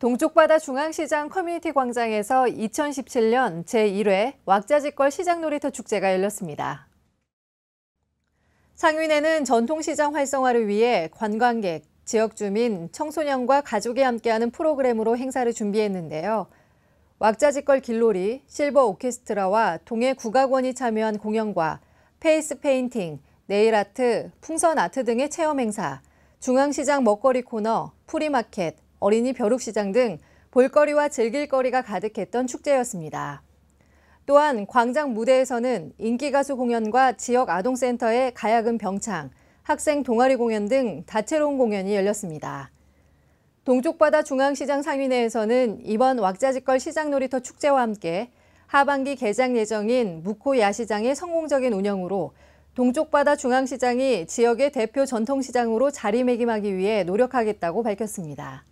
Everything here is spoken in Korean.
동쪽바다 중앙시장 커뮤니티 광장에서 2017년 제1회 왁자지껄 시장놀이터 축제가 열렸습니다. 상윈에는 전통시장 활성화를 위해 관광객, 지역 주민, 청소년과 가족이 함께하는 프로그램으로 행사를 준비했는데요. 왁자지껄 길놀이, 실버 오케스트라와 동해 국악원이 참여한 공연과 페이스 페인팅, 네일아트, 풍선 아트 등의 체험 행사, 중앙시장 먹거리 코너, 프리마켓, 어린이 벼룩시장 등 볼거리와 즐길거리가 가득했던 축제였습니다. 또한 광장 무대에서는 인기가수 공연과 지역 아동센터의 가야금 병창, 학생 동아리 공연 등 다채로운 공연이 열렸습니다. 동쪽바다 중앙시장 상인회에서는 이번 왁자지껄 시장놀이터 축제와 함께 하반기 개장 예정인 묵호 야시장의 성공적인 운영으로 동쪽바다 중앙시장이 지역의 대표 전통시장으로 자리매김하기 위해 노력하겠다고 밝혔습니다.